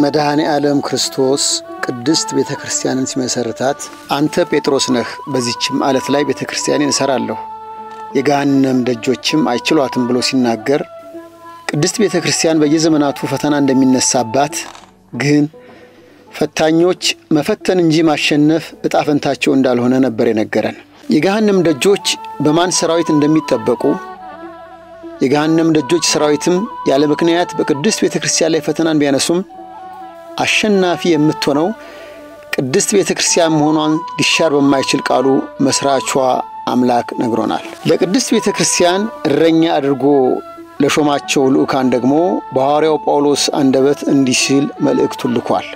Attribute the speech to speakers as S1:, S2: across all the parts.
S1: መድኃኔ ዓለም ክርስቶስ ቅድስት ቤተክርስቲያንን ሲመሰርታት አንተ ጴጥሮስ ነህ በዚህችም አለት ላይ ቤተክርስቲያንን እሰራለሁ የገሃነም ደጆችም አይችሏትም ብሎ ሲናገር ቅድስት ቤተክርስቲያን በየዘመናቱ ፈተና እንደሚነሳባት ግን ፈታኞች መፈተን እንጂ ማሸነፍ እጣፈንታቸው እንዳልሆነ ነበር የነገረን የገሃነም ደጆች በማን ሰራዊት እንደሚጠበቁ የገሃነም ደጆች ሰራዊትም ያለ ምክንያት በቅድስት ቤተክርስቲያን ላይ ፈተናን ቢያነሱም አሸናፊ የምትሆነው ቅድስት ቤተክርስቲያን መሆኗን ሊሻር በማይችል ቃሉ መስራቿ አምላክ ነግሮናል ለቅድስት ቤተክርስቲያን እረኛ አድርጎ ለሾማቸው ልኡካን ደግሞ በሐዋርያው ጳውሎስ አንደበት እንዲህ ሲል መልእክቱን ልኳል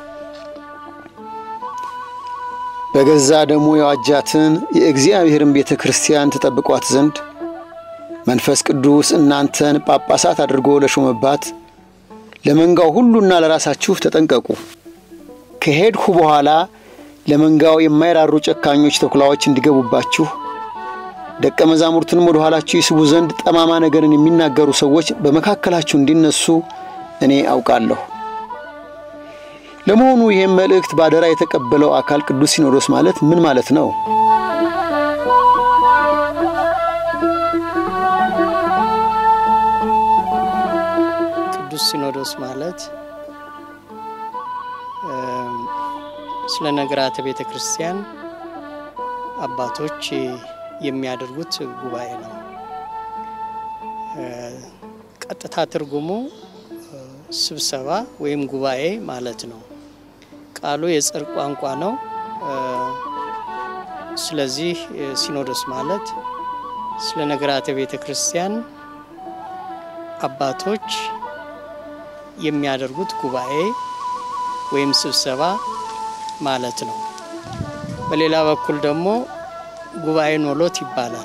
S1: በገዛ ደሙ የዋጃትን የእግዚአብሔርን ቤተክርስቲያን ተጠብቋት ዘንድ መንፈስ ቅዱስ እናንተን ጳጳሳት አድርጎ ለሾመባት ለመንጋው ሁሉና ለራሳችሁ ተጠንቀቁ ከሄድኩ በኋላ ለመንጋው የማይራሩ ጨካኞች ተኩላዎች እንዲገቡባችሁ ደቀ መዛሙርቱን ወደ ኋላችሁ ይስቡ ዘንድ ጠማማ ነገርን የሚናገሩ ሰዎች በመካከላችሁ እንዲነሱ እኔ አውቃለሁ ለመሆኑ ይሄን መልእክት ባደራ የተቀበለው አካል ቅዱስ ሲኖዶስ ማለት ምን ማለት ነው
S2: ቅዱስ ሲኖዶስ ማለት ስለ ነገራተ ቤተክርስቲያን አባቶች የሚያደርጉት ጉባኤ ነው ቀጥታ ትርጉሙ ስብሰባ ወይም ጉባኤ ማለት ነው ቃሉ የጽር ቋንቋ ነው ስለዚህ ሲኖዶስ ማለት ስለ ነገራተ ቤተክርስቲያን አባቶች የሚያደርጉት ጉባኤ ወይም ስብሰባ ማለት ነው በሌላ በኩል ደግሞ ጉባኤ ኖሎት ይባላል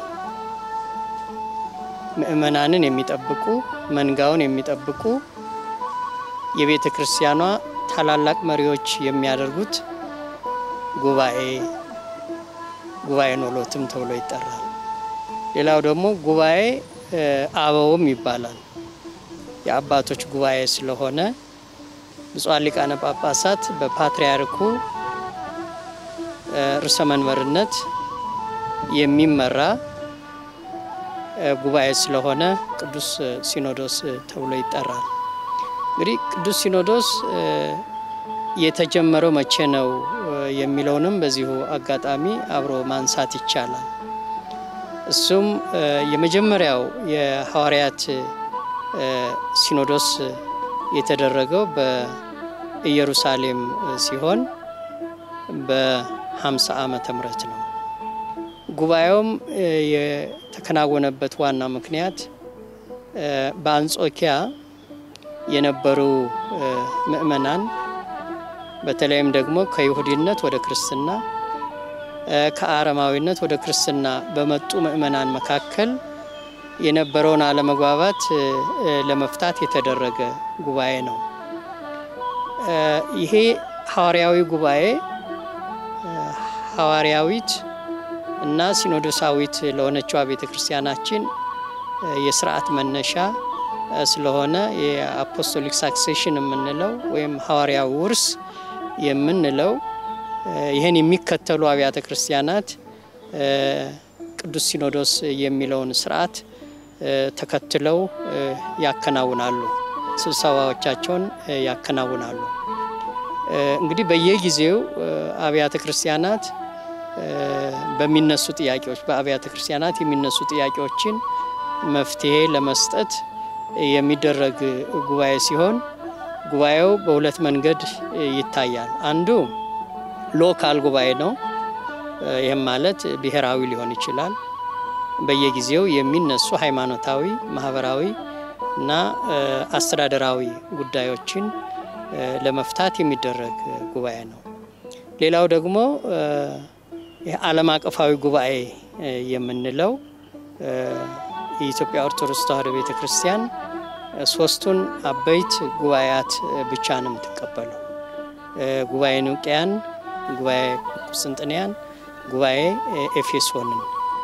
S2: ምእመናንን የሚጠብቁ መንጋውን የሚጠብቁ የቤተክርስቲያኗ ታላላቅ መሪዎች የሚያደርጉት ጉባኤ ኖሎትም ተብሎ ይጠራል ሌላው ደግሞ ጉባኤ አበውም ይባላል የአባቶች ጉባኤ ስለሆነ ብፁዓን ሊቃነ ጳጳሳት በፓትርያርኩ ርዕሰ መንበርነት የሚመራ ጉባኤ ስለሆነ ቅዱስ ሲኖዶስ ተብሎ ይጠራል እንግዲህ ቅዱስ ሲኖዶስ የተጀመረው መቼ ነው የሚለውንም በዚሁ አጋጣሚ አብሮ ማንሳት ይቻላል እሱም የመጀመሪያው የሐዋርያት ሲኖዶስ የተደረገው በኢየሩሳሌም ሲሆን በ50 ዓመተ ምህረት ነው ጉባኤውም የተከናወነበት ዋና ምክንያት በአንጾኪያ የነበሩ ምእመናን በተለይም ደግሞ ከይሁዲነት ወደ ክርስትና ከአረማዊነት ወደ ክርስትና በመጡ ምእመናን መካከል የነበረውን አለመግባባት ለመፍታት የተደረገ ጉባኤ ነው ይሄ ሐዋርያዊ ጉባኤ ሐዋርያዊት እና ሲኖዶሳዊት ለሆነችው ቤተክርስቲያናችን የሥርዓት መነሻ ስለሆነ የአፖስቶሊክ ሳክሴሽን የምንለው ወይም ሐዋርያዊ ውርስ የምንለው ይሄን የሚከተሉ አብያተ ክርስቲያናት ቅዱስ ሲኖዶስ የሚለውን ሥርዓት ተከትለው ያከናውናሉ ስብሰባዎቻቸውን ያከናውናሉ እንግዲህ በየጊዜው አብያተ ክርስቲያናት በሚነሱ ጥያቄዎች በአብያተ ክርስቲያናት የሚነሱ ጥያቄዎችን መፍትሄ ለመስጠት የሚደረግ ጉባኤ ሲሆን ጉባኤው በሁለት መንገድ ይታያል አንዱ ሎካል ጉባኤ ነው ይሄም ማለት ብሔራዊ ሊሆን ይችላል በየጊዜው የሚነሱ ሃይማኖታዊ ማህበራዊ እና አስተዳደራዊ ጉዳዮችን ለመፍታት የሚደረግ ጉባኤ ነው ሌላው ደግሞ የዓለም አቀፋዊ ጉባኤ የምንለው የኢትዮጵያ ኦርቶዶክስ ተዋሕዶ ቤተክርስቲያን ሶስቱን አበይት ጉባኤያት ብቻ ነው የምትቀበለው ጉባኤ ኒቅያን ጉባኤ ቁስጥንጥንያን ጉባኤ ኤፌሶንን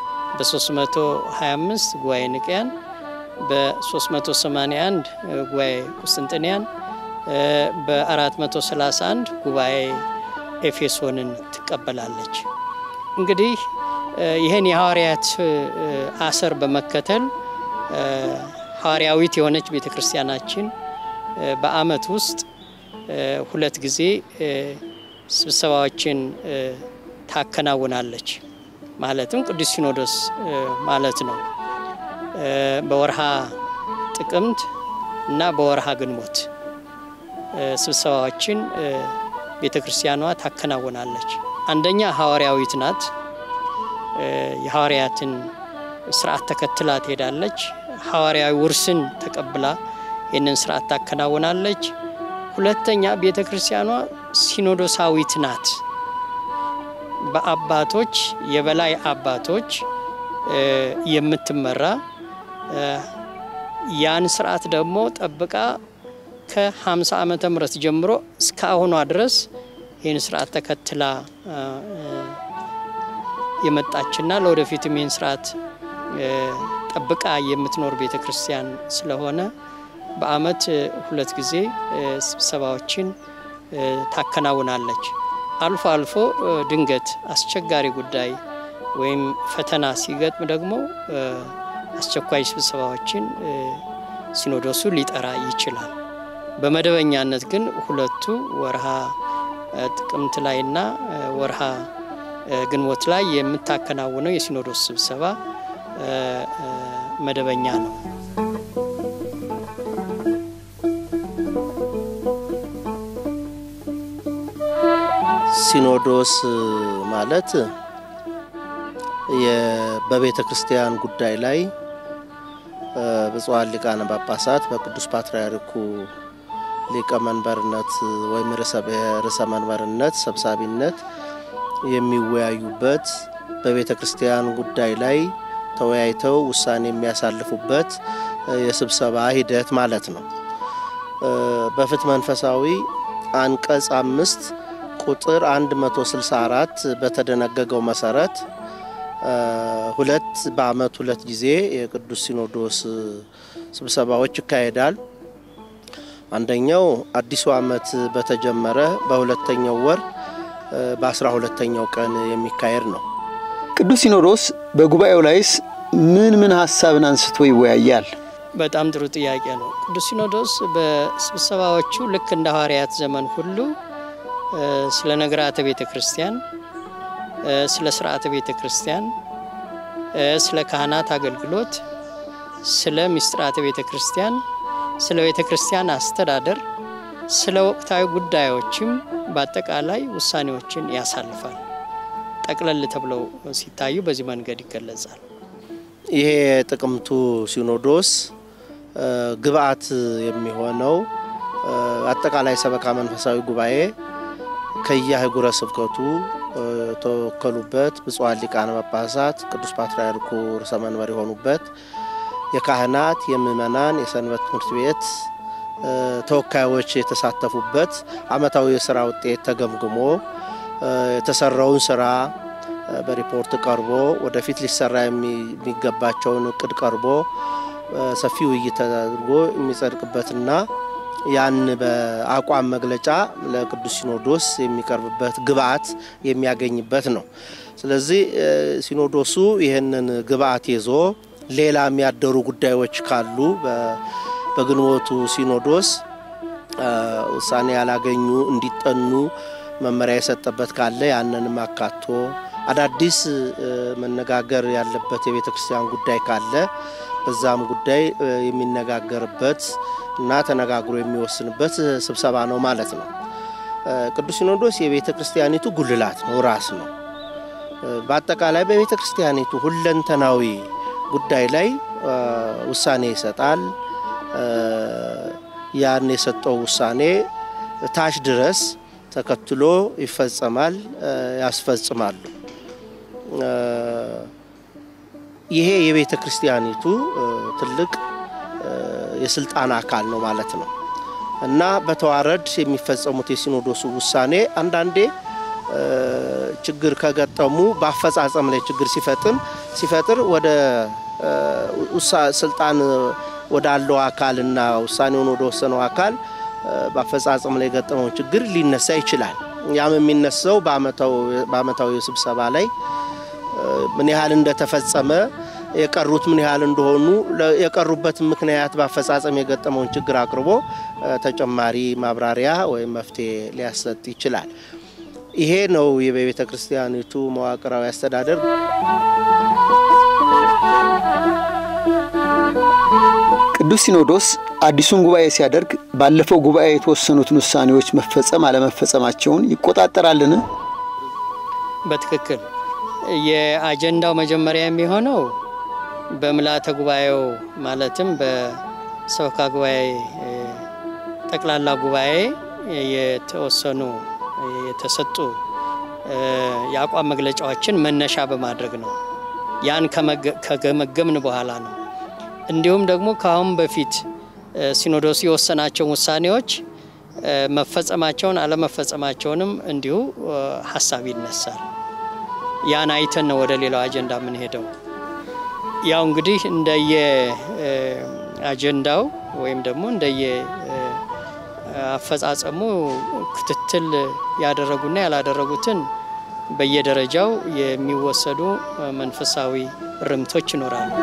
S2: በ325 ጉባኤ ኒቅያን በ381 ጉባኤ ቁስጥንጥንያን በ431 ጉባኤ ኤፌሶንን ተቀበላለች። እንግዲህ ይሄን የሐዋርያት አሰር በመከተል ሐዋርያዊት የሆነች ቤተክርስቲያናችን በአመት ውስጥ 2 ጊዜ ስብሰባዎችን ታከናውናለች። ማለትም ቅዱስ ሲኖዶስ ማለት ነው። በወርሃ ጥቅምት እና በወርሃ ግንቦት ስብሰባዎችን ቤተክርስቲያኗ ታከናውናለች። አንደኛ ሐዋርያዊት ናት። የሐዋርያትን ስርዓት ተከትላ ትሄዳለች። ሐዋርያዊ ውርስን ተቀብላ የነን ስርዓት ታከናውናለች። ሁለተኛ ቤተክርስቲያኗ ሲኖዶሳዊት ናት። በአባቶች የበላይ አባቶች የምትመራ ያን ስርዓት ደግሞ ጠብቃ ከ50 ዓመተ ምህረት ጀምሮ እስከ አሁኗ ድረስ ይህን ስርዓት ተከትላ የመጣችና ለወደፊትም ይህን ስርዓት ጠብቃ የምትኖር ቤተክርስቲያን ስለሆነ በአመት 2 ጊዜ ስብሰባዎችን ታከናውናለች። አልፎ አልፎ ድንገት አስቸጋሪ ጉዳይ ወይም ፈተና ሲገጥም ደግሞ አስቸኳይ ስብሰባዎችን ሲኖዶሱ ሊጠራ ይችላል። በመደበኛነት ግን ሁለቱ ወርሃ ጥቅምት ላይና ወርሃ ግንቦት ላይ የምታከናውነው የሲኖዶስ ስብሰባ መደበኛ ነው።
S3: ሲኖዶስ ማለት በቤተ ክርስቲያን ጉዳይ ላይ ብፁዓን ሊቃነ ጳጳሳት በቅዱስ ፓትርያርኩ ሊቀ መንበርነት ወይም ርዕሰ መንበርነት ሰብሳቢነት የሚወያዩበት በቤተ ክርስቲያን ጉዳይ ላይ ተወያይተው ውሳኔ የሚያሳልፉበት የስብሰባ ሂደት ማለት ነው። በፍትሐ መንፈሳዊ አንቀጽ 5 ቁጥር 164 በተደነገገው መሰረት 2 በአመት 2 ጊዜ የቅዱስ ሲኖዶስ ስብሰባዎች ይካሄዳል። አንደኛው አዲሱ አመት በተጀመረ በሁለተኛው ወር በ12ኛው ቀን የሚካሄድ ነው።
S1: ቅዱስ ሲኖዶስ በጉባኤው ላይስ ምን ሐሳብን አንስቶ ይወያያል?
S2: በጣም ጥሩ ጥያቄ ነው። ቅዱስ ሲኖዶስ በስብሰባዎቹ ልክ እንደ ሐዋርያት ዘመን ሁሉ ስለ ነገራተ ቤተክርስቲያን፣ ስለ ሥርዓተ ቤተክርስቲያን፣ ስለ ካህናት አገልግሎት፣ ስለ ምስጢራተ ቤተክርስቲያን፣ ስለ ቤተክርስቲያን አስተዳደር፣ ስለ ወቅታዊ ጉዳዮችም በአጠቃላይ ውሳኔዎችን ያሳልፋል። ጠቅለል ተብለው ሲታዩ በዚህ መንገድ ይገለጻል።
S3: ይሄ ጥቅምቱ ሲኖዶስ ግብአት የሚሆነው አጠቃላይ ሰበካ መንፈሳዊ ጉባኤ ከየአህጉረ ስብከቱ ተወከሉበት ብፁዓን ሊቃነ ጳጳሳት ቅዱስ ፓትርያርኩ ርዕሰ መንበር የሆኑበት የካህናት የምእመናን የሰንበት ትምህርት ቤት ተወካዮች የተሳተፉበት አመታዊ የሥራ ውጤት ተገምግሞ የተሰራውን ሥራ በሪፖርት ቀርቦ ወደፊት ሊሰራ የሚገባቸውን እቅድ ቀርቦ ሰፊ ውይይት ተደርጎ የሚጸድቅበትና ያን በአቋም መግለጫ ለቅዱስ ሲኖዶስ የሚቀርብበት ግብአት የሚያገኝበት ነው። ስለዚህ ሲኖዶሱ ይሄንን ግብአት ይዞ ሌላ የሚያደሩ ጉዳዮች ካሉ በግንቦቱ ሲኖዶስ ውሳኔ ያላገኙ እንዲጠኑ መመሪያ የሰጠበት ካለ ያንንም አካቶ አዳዲስ መነጋገር ያለበት የቤተክርስቲያን ጉዳይ ካለ በዛም ጉዳይ የሚነጋገርበት እና ተነጋግሮ የሚወስንበት ስብሰባ ነው ማለት ነው። ቅዱስ ሲኖዶስ የቤተክርስቲያኒቱ ጉልላት ነው፣ ራስ ነው። በአጠቃላይ በቤተክርስቲያኒቱ ሁለንተናዊ ጉዳይ ላይ ውሳኔ ይሰጣል። ያን የሰጠው ውሳኔ ታች ድረስ ተከትሎ ይፈጸማል፣ ያስፈጽማሉ። ይሄ የቤተክርስቲያኒቱ ትልቅ የስልጣን አካል ነው ማለት ነው እና በተዋረድ የሚፈጸሙት የሲኖዶሱ ውሳኔ አንዳንዴ ችግር ከገጠሙ በአፈጻጸም ላይ ችግር ሲፈጥር ወደ ስልጣን ወዳለው አካልና ውሳኔውን ወደ ወሰነው አካል በአፈጻጸም ላይ ገጠመው ችግር ሊነሳ ይችላል ያም የሚነሳው በአመታዊ ስብሰባ ላይ ምን ያህል እንደተፈጸመ የቀሩት ምን ያህል እንደሆኑ የቀሩበት ምክንያት በአፈጻጸም የገጠመው ችግር አቅርቦ ተጨማሪ ማብራሪያ ወይ መፍትሄ ሊያሰጥ ይችላል ይሄ ነው የቤተ ክርስቲያኒቱ መዋቅራዊ አስተዳደር
S1: ቅዱስ ሲኖዶስ አዲሱን ጉባኤ ሲያደርግ ባለፈው ጉባኤ የተወሰኑትን ውሳኔዎች መፈጸም አለመፈጸማቸውን ይቆጣጠራልን
S2: በትክክል የአጀንዳው መጀመሪያ የሚሆነው በምላተ ጉባኤው ማለትም በሰበካ ጉባኤ ጠቅላላ ጉባኤ የተወሰኑ የተሰጡ ያቋም መግለጫዎችን መነሻ በማድረግ ነው ያን ከገመገምን በኋላ ነው እንዲሁም ደግሞ ካሁን በፊት ሲኖዶስ የወሰናቸው ውሳኔዎች መፈጸማቸውን አለመፈጸማቸውንም እንዲሁ ሐሳብ ይነሳል ያን አይተን ነው ወደ ሌላው አጀንዳ ምን ሄደው ያው እንግዲህ እንደየ አጀንዳው ወይም ደግሞ እንደየ አፈጻጸሙ ክትትል ያደረጉና ያላደረጉትን በየደረጃው የሚወሰዱ መንፈሳዊ ርምቶች ይኖራሉ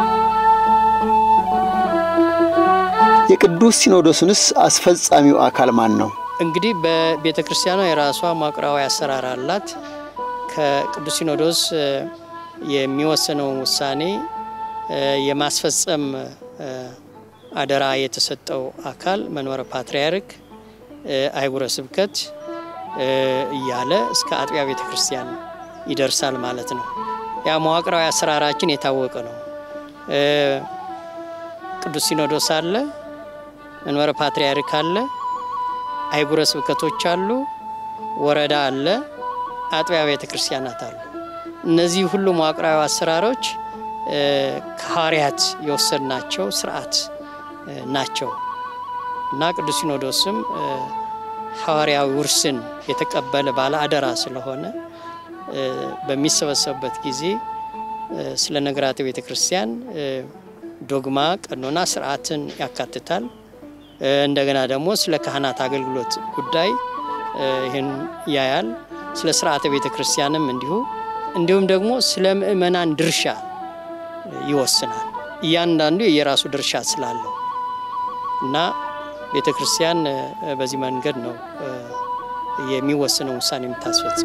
S1: የቅዱስ ሲኖዶስንስ አስፈጻሚው አካል ማን ነው
S2: እንግዲህ በቤተክርስቲያኗ የራሷ ማቅራዊ አሰራር አላት ከቅዱስ ሲኖዶስ የሚወሰነው ውሳኔ የማስፈጸም አደራ የተሰጠው አካል መንበረ ፓትርያርክ አይጉረ ስብከት እያለ እስከ አጥቢያ ቤተክርስቲያን ይደርሳል ማለት ነው ያ መዋቅራዊ አሰራራችን የታወቀ ነው ቅዱስ ሲኖዶስ አለ መንበረ ፓትርያርክ አለ አይጉረ ስብከቶች አሉ ወረዳ አለ አጥቢያ ቤተክርስቲያናት አሉ እነዚህ ሁሉ መዋቅራዊ አሰራሮች ከሐዋርያት የወሰድናቸው ሥርዓት ናቸው እና ቅዱስ ሲኖዶስም ሐዋርያዊ ውርስን የተቀበለ ባለ አደራ ስለሆነ በሚሰበሰብበት ጊዜ ስለ ነገራተ ቤተክርስቲያን ዶግማ ቀኖና ሥርዓትን ያካትታል እንደገና ደግሞ ስለ ካህናት አገልግሎት ጉዳይ ይሄን ያያል ስለ ሥርዓተ ቤተክርስቲያንም እንዲሁም ደግሞ ስለ ምእመናን ድርሻ ይወስናል እያንዳንዱ የራሱ ድርሻ ስላለው እና ቤተክርስቲያን በዚህ መንገድ ነው የሚወሰነው ውሳኔ የምታስፈጽም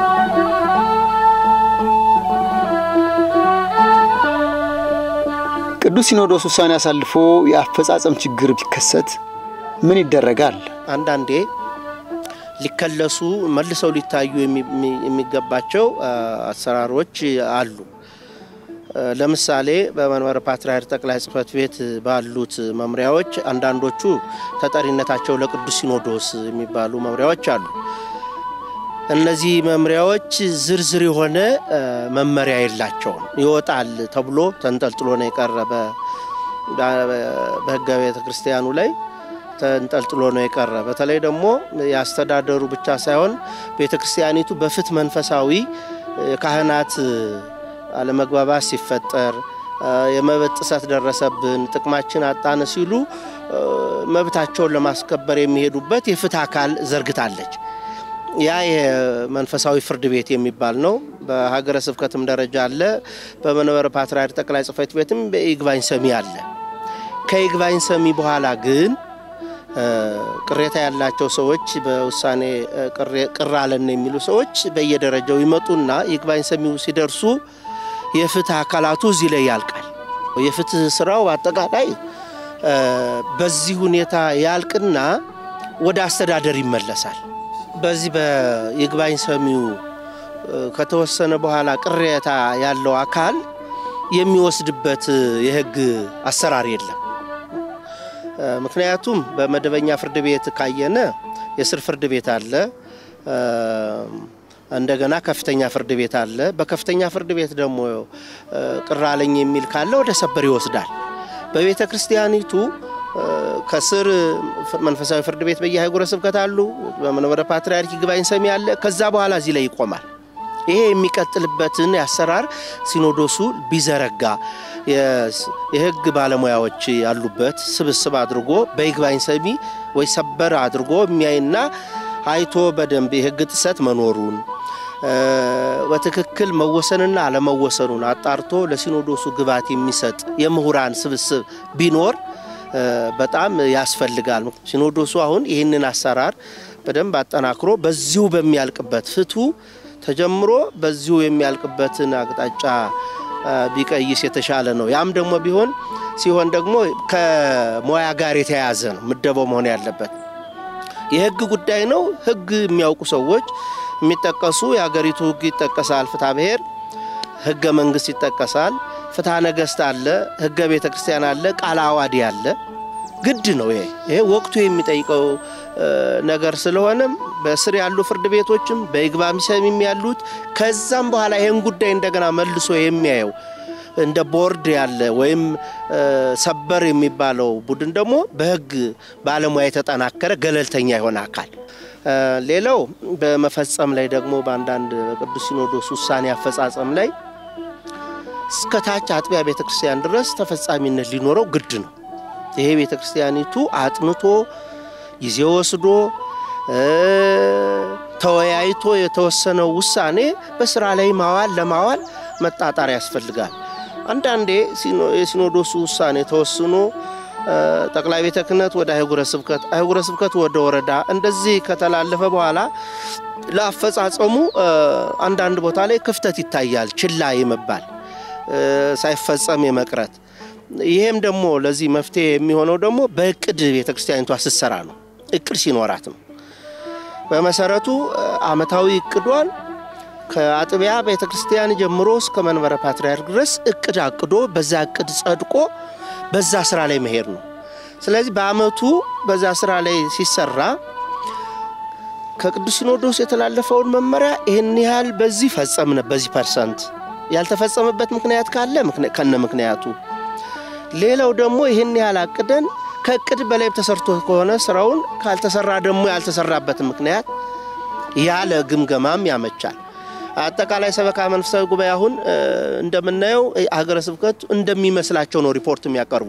S1: ቅዱስ ሲኖዶስ ውሳኔ አሳልፎ የአፈጻጸም ችግር ቢከሰት ምን ይደረጋል
S3: አንዳንዴ ሊከለሱ መልሰው ሊታዩ የሚገባቸው አሰራሮች አሉ ለምሳሌ በመንበረ ፓትርያርክ ጠቅላይ ጽሕፈት ቤት ባሉት መምሪያዎች አንዳንዶቹ ተጠሪነታቸው ለቅዱስ ሲኖዶስ የሚባሉ መምሪያዎች አሉ እነዚህ መምሪያዎች ዝርዝር የሆነ መመሪያ የላቸውም ይወጣል ተብሎ ተንጠልጥሎ ነው የቀረበ በሕገ ቤተ ክርስቲያኑ ላይ ተንጠልጥሎ ነው የቀረበ በተለይ ደግሞ ያስተዳደሩ ብቻ ሳይሆን ቤተ ክርስቲያኒቱ በፍት መንፈሳዊ ካህናት አለመግባባት ሲፈጠር የመብት ጥሰት ደረሰብን ጥቅማችን አጣን ሲሉ መብታቸውን ለማስከበር የሚሄዱበት የፍትህ አካል ዘርግታለች ያ የመንፈሳዊ ፍርድ ቤት የሚባል ነው በሀገረ ስብከትም ደረጃ አለ በመንበረ ፓትርያርክ ጠቅላይ ጽሕፈት ቤትም በይግባኝ ሰሚ አለ ከይግባኝ ሰሚ በኋላ ግን ቅሬታ ያላቸው ሰዎች በውሳኔ ቅራለን የሚሉ ሰዎች በየደረጃው ይመጡና ይግባኝ ሰሚው ሲደርሱ የፍትህ አካላቱ እዚህ ላይ ያልቃል የፍትህ ስራው አጠቃላይ በዚህ ሁኔታ ያልቅና ወደ አስተዳደር ይመለሳል በዚህ በይግባኝ ሰሚው ከተወሰነ በኋላ ቅሬታ ያለው አካል የሚወስድበት የህግ አሰራር የለም ምክንያቱም በመደበኛ ፍርድ ቤት ካየነ የስር ፍርድ ቤት አለ እንደገና ከፍተኛ ፍርድ ቤት አለ በከፍተኛ ፍርድ ቤት ደግሞ ቅራለኝ የሚል ካለ ወደ ሰበር ይወስዳል በቤተ ክርስቲያኒቱ ከስር መንፈሳዊ ፍርድ ቤት በየሀገረ ስብከት አሉ በመንበረ ፓትርያርክ ይግባኝ ሰሚ አለ ከዛ በኋላ እዚህ ላይ ይቆማል ይሄ የሚቀጥልበትን ያሰራር ሲኖዶሱ ቢዘረጋ የህግ ባለሙያዎች ያሉበት ስብስብ አድርጎ በይግባኝ ሰሚ ወይ ሰበር አድርጎ የሚያይና አይቶ በደንብ የህግ ጥሰት መኖሩን በትክክል መወሰንና አለመወሰኑን አጣርቶ ለሲኖዶሱ ግባት የሚሰጥ የምሁራን ስብስብ ቢኖር በጣም ያስፈልጋል። ሲኖዶሱ አሁን ይህንን አሰራር በደንብ አጠናክሮ በዚሁ በሚያልቅበት ፍቱ ተጀምሮ በዚሁ የሚያልቅበትን አቅጣጫ ቢቀይስ የተሻለ ነው። ያም ደግሞ ሲሆን ደግሞ ከሞያ ጋር የተያያዘ ነው ምደባው መሆን ያለበት። የህግ ጉዳይ ነው። ህግ የሚያውቁ ሰዎች የሚጠቀሱ የሀገሪቱ ህግ ይጠቀሳል። ፍትሐ ብሔር ህገ መንግስት ይጠቀሳል። ፍትሐ ነገስት አለ፣ ህገ ቤተክርስቲያን አለ፣ ቃለ ዓዋዲ አለ። ግድ ነው ይሄ ወቅቱ የሚጠይቀው ነገር ስለሆነ በስር ያሉ ፍርድ ቤቶችም በይግባኝ ሰሚም ያሉት ከዛም በኋላ ይሄን ጉዳይ እንደገና መልሶ የሚያየው እንደ ቦርድ ያለ ወይም ሰበር የሚባለው ቡድን ደግሞ በህግ ባለሙያ የተጠናከረ ገለልተኛ የሆነ አካል። ሌላው በመፈጸም ላይ ደግሞ በአንዳንድ ቅዱስ ሲኖዶስ ውሳኔ አፈጻጸም ላይ እስከታች አጥቢያ ቤተክርስቲያን ድረስ ተፈጻሚነት ሊኖረው ግድ ነው። ይሄ ቤተክርስቲያኒቱ አጥንቶ ጊዜ ወስዶ ተወያይቶ የተወሰነው ውሳኔ በስራ ላይ ለማዋል መጣጣር ያስፈልጋል። አንዳንዴ የሲኖዶሱ ውሳኔ ተወስኖ ጠቅላይ ቤተ ክህነት ወደ አህጉረ ስብከት ወደ ወረዳ እንደዚህ ከተላለፈ በኋላ ለአፈጻጸሙ አንዳንድ ቦታ ላይ ክፍተት ይታያል፣ ችላ የመባል ሳይፈጸም የመቅረት። ይሄም ደግሞ ለዚህ መፍትሄ የሚሆነው ደግሞ በእቅድ ቤተክርስቲያኒቷ ስትሰራ ነው። እቅድ ሲኖራት ነው። በመሰረቱ አመታዊ እቅዷን ከአጥቢያ ቤተክርስቲያን ጀምሮ እስከ መንበረ ፓትርያርክ ድረስ እቅድ አቅዶ በዛ እቅድ ጸድቆ በዛ ስራ ላይ መሄድ ነው። ስለዚህ በአመቱ በዛ ስራ ላይ ሲሰራ ከቅዱስ ሲኖዶስ የተላለፈውን መመሪያ ይሄን ያህል በዚህ ፈጸምነ በዚህ ፐርሰንት ያልተፈጸመበት ምክንያት ካለ ከነ ምክንያቱ ሌላው ደግሞ ይሄን ያህል አቅደን ከእቅድ በላይ ተሰርቶ ከሆነ ስራውን ካልተሰራ ደግሞ ያልተሰራበት ምክንያት ያለ ግምገማም ያመቻል። አጠቃላይ ሰበካ መንፈሳዊ ጉባኤ አሁን እንደምናየው ሀገረ ስብከት እንደሚመስላቸው ነው ሪፖርት የሚያቀርቡ።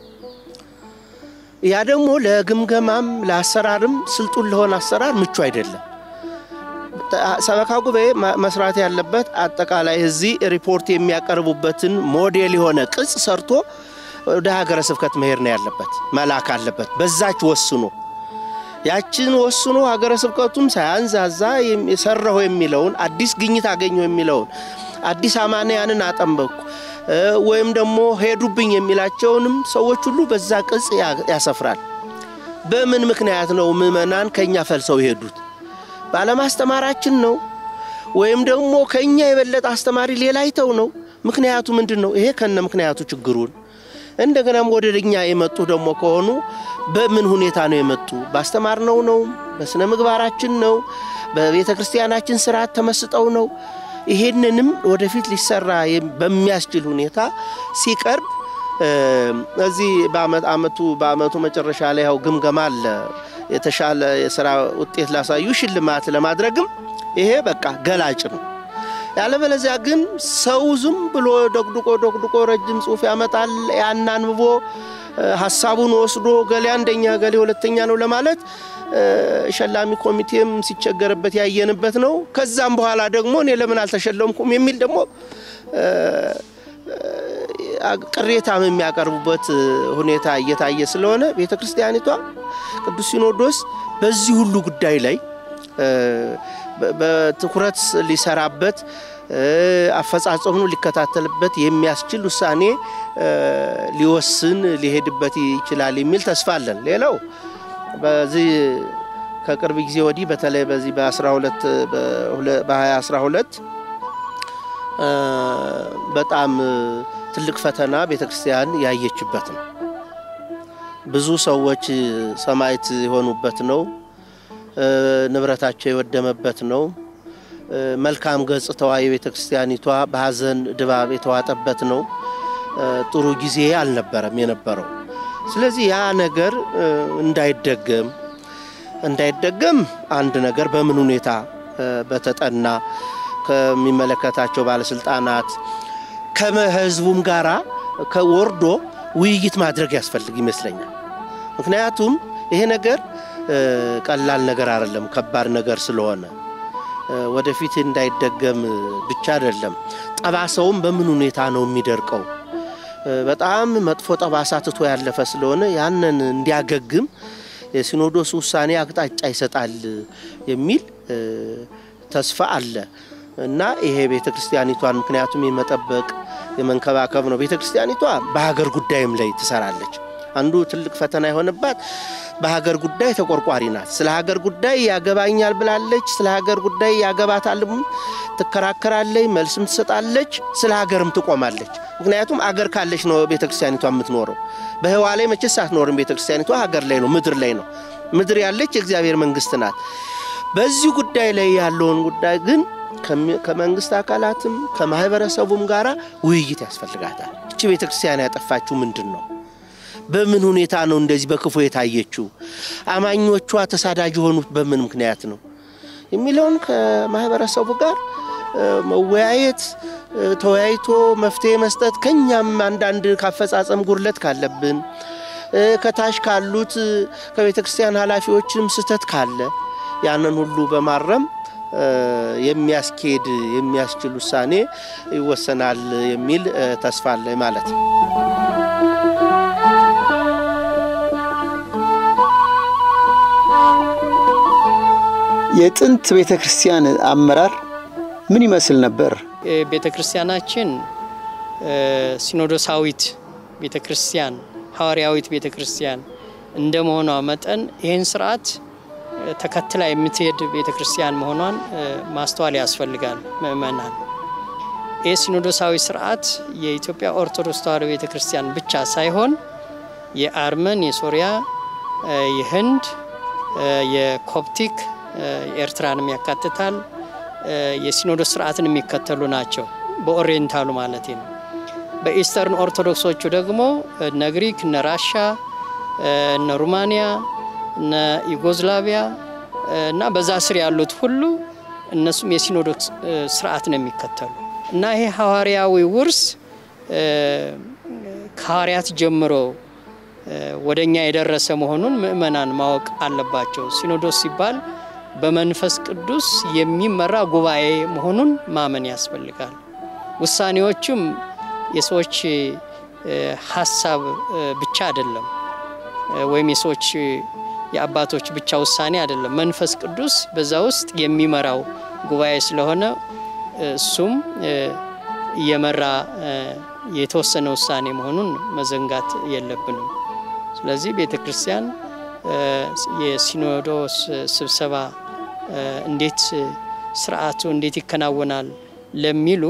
S3: ያ ደግሞ ለግምገማም ለአሰራርም ስልጡን ለሆነ አሰራር ምቹ አይደለም። ሰበካ ጉባኤ መስራት ያለበት አጠቃላይ እዚህ ሪፖርት የሚያቀርቡበትን ሞዴል የሆነ ቅጽ ሰርቶ ወደ ሀገረ ስብከት መሄድ ነው ያለበት፣ መላክ አለበት። በዛች ወስኖ ያችን ወስኖ ሀገረ ስብከቱም ሳያንዛዛ የሰራው የሚለውን አዲስ ግኝት አገኘው የሚለውን አዲስ አማንያንን አጠምበኩ ወይም ደግሞ ሄዱብኝ የሚላቸውንም ሰዎች ሁሉ በዛ ቅጽ ያሰፍራል። በምን ምክንያት ነው ምእመናን ከኛ ፈልሰው ይሄዱት? ባለማስተማራችን ነው ወይም ደግሞ ከኛ የበለጠ አስተማሪ ሌላ አይተው ነው? ምክንያቱ ምንድነው? ይሄ ከነ ምክንያቱ ችግሩን እንደገናም ወደኛ የመጡ ደግሞ ከሆኑ በምን ሁኔታ ነው የመጡ? ባስተማርነው ነው? በስነ ምግባራችን ነው? በቤተ ክርስቲያናችን ስርዓት ተመስጠው ነው? ይሄንንም ወደፊት ሊሰራ በሚያስችል ሁኔታ ሲቀርብ እዚህ በአመቱ መጨረሻ ላይ ያው ግምገማ አለ። የተሻለ የሥራ ውጤት ላሳዩ ሽልማት ለማድረግም ይሄ በቃ ገላጭ ነው። ያለበለዚያ ግን ሰው ዝም ብሎ ደቅድቆ ረጅም ጽሑፍ ያመጣል። ያናንብቦ ሐሳቡን ወስዶ ገሌ አንደኛ ገሌ ሁለተኛ ነው ለማለት ሸላሚ ኮሚቴም ሲቸገርበት ያየንበት ነው። ከዛም በኋላ ደግሞ እኔ ለምን አልተሸለምኩም የሚል ደግሞ ቅሬታም የሚያቀርቡበት ሁኔታ እየታየ ስለሆነ ቤተክርስቲያኒቷ ቅዱስ ሲኖዶስ በዚህ ሁሉ ጉዳይ ላይ በትኩረት ሊሰራበት አፈጻጸሙን ሊከታተልበት የሚያስችል ውሳኔ ሊወስን ሊሄድበት ይችላል የሚል ተስፋ አለን። ሌላው በዚህ ከቅርብ ጊዜ ወዲህ በተለይ በዚህ በ2012 በጣም ትልቅ ፈተና ቤተክርስቲያን ያየችበት ነው። ብዙ ሰዎች ሰማዕት የሆኑበት ነው። ንብረታቸው የወደመበት ነው። መልካም ገጽታዋ የቤተክርስቲያኒቷ በሐዘን ድባብ የተዋጠበት ነው። ጥሩ ጊዜ አልነበረም የነበረው። ስለዚህ ያ ነገር እንዳይደገም አንድ ነገር በምን ሁኔታ በተጠና ከሚመለከታቸው ባለስልጣናት ከመህዝቡም ጋራ ከወርዶ ውይይት ማድረግ ያስፈልግ ይመስለኛል ምክንያቱም ይሄ ነገር ቀላል ነገር አይደለም ከባድ ነገር ስለሆነ ወደፊት እንዳይደገም ብቻ አይደለም ጠባሳውም በምን ሁኔታ ነው የሚደርቀው በጣም መጥፎ ጠባሳ ተቶ ያለፈ ስለሆነ ያንን እንዲያገግም የሲኖዶስ ውሳኔ አቅጣጫ ይሰጣል የሚል ተስፋ አለ እና ይሄ ቤተክርስቲያኒቷን ምክንያቱም የመጠበቅ የመንከባከብ ነው ቤተክርስቲያኒቷ በሀገር ጉዳይም ላይ ትሰራለች አንዱ ትልቅ ፈተና የሆነባት በሀገር ጉዳይ ተቆርቋሪ ናት ስለ ሀገር ጉዳይ ያገባኛል ብላለች ስለ ሀገር ጉዳይ ያገባታልም ትከራከራለች መልስም ትሰጣለች ስለ ሀገርም ትቆማለች ምክንያቱም ሀገር ካለች ነው ቤተክርስቲያኒቷ የምትኖረው በህዋ ላይ መቼስ አትኖርም ቤተክርስቲያኒቷ ሀገር ላይ ነው ምድር ያለች የእግዚአብሔር መንግስት ናት በዚህ ጉዳይ ላይ ያለውን ጉዳይ ግን ከመንግስት አካላትም ከማህበረሰቡም ጋራ ውይይት ያስፈልጋታል እቺ ቤተክርስቲያን ያጠፋችው ምንድነው በምን ሁኔታ ነው እንደዚህ በክፉ የታየችው አማኞቿ ተሳዳጅ ሆኑት በምን ምክንያት ነው የሚለውን ከማህበረሰቡ ጋር መወያየት ተወያይቶ መፍትሄ መስጠት ከኛም አንዳንድ ካፈጻጸም ጉርለት ካለብን ከታሽ ካሉት ከቤተክርስቲያን ኃላፊዎችም ስተት ካለ ያንን ሁሉ በማረም የሚያስችል ውሳኔ ይወሰናል የሚል ተስፋ አለ ማለት ነው
S1: የጥንት ቤተክርስቲያን አመራር ምን ይመስል ነበር
S2: ቤተክርስቲያናችን ሲኖዶሳዊት ቤተክርስቲያን ሐዋርያዊት ቤተክርስቲያን እንደመሆኗ መጠን ይሄን ስርዓት ተከትላ የምትሄድ ቤተክርስቲያን መሆኗን ማስተዋል ያስፈልጋል ምእመናን የሲኖዶሳዊ ስርዓት የኢትዮጵያ ኦርቶዶክስ ተዋሕዶ ቤተክርስቲያን ብቻ ሳይሆን የአርመን የሶሪያ የህንድ የኮፕቲክ ኤርትራንም ያካትታል የሲኖዶስ ስርዓትን የሚከተሉ ናቸው በኦሪየንታሉ ማለት ነው በኢስተርን ኦርቶዶክሶቹ ደግሞ እነ ግሪክ እነ ራሻ እነ ሩማኒያ እነ ዩጎዝላቪያ እና በዛ ስር ያሉት ሁሉ እነሱም የሲኖዶስ ስርዓትን የሚከተሉ እና ይሄ ሐዋርያዊ ውርስ ከሐዋርያት ጀምሮ ወደኛ የደረሰ መሆኑን ምእመናን ማወቅ አለባቸው ሲኖዶስ ሲባል በመንፈስ ቅዱስ የሚመራ ጉባኤ መሆኑን ማመን ያስፈልጋል ውሳኔዎቹም የሰዎች ሐሳብ ብቻ አይደለም ወይም የሰዎች የአባቶች ብቻ ውሳኔ አይደለም መንፈስ ቅዱስ በዛ ውስጥ የሚመራው ጉባኤ ስለሆነ እሱም የመራ የተወሰነ ውሳኔ መሆኑን መዘንጋት የለብንም ስለዚህ ቤተክርስቲያን የሲኖዶስ ስብሰባ እንዴት ስርዓቱ እንዴት ይከናወናል ለሚሉ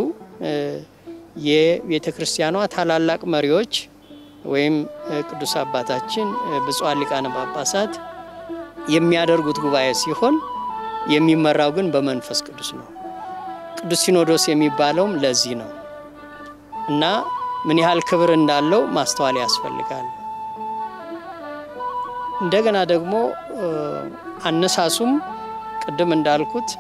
S2: የቤተክርስቲያኗ ታላላቅ መሪዎች ወይም ቅዱስ አባታችን ብፁዕ ሊቃነ ጳጳሳት የሚያደርጉት ጉባኤ ሲሆን የሚመራው ግን በመንፈስ ቅዱስ ነው ቅዱስ ሲኖዶስ የሚባለውም ለዚህ ነው እና ምን ያህል ክብር እንዳለው ማስተዋል ያስፈልጋል እንደገና ደግሞ አነሳሱም ቅድም እንዳልኩት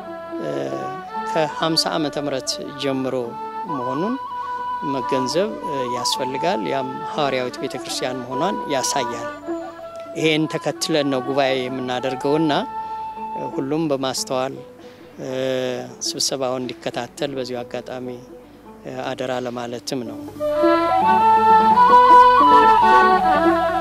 S2: ከ50 ዓመተ ምህረት ጀምሮ መሆኑን መገንዘብ ያስፈልጋል ያም ሐዋርያዊት ቤተክርስቲያን መሆኗን ያሳያል ይሄን ተከትለን ነው ጉባኤ የምናደርገውና ሁሉም በማስተዋል ስብሰባውን እንዲከታተል በዚሁ አጋጣሚ አደራ ለማለትም ነው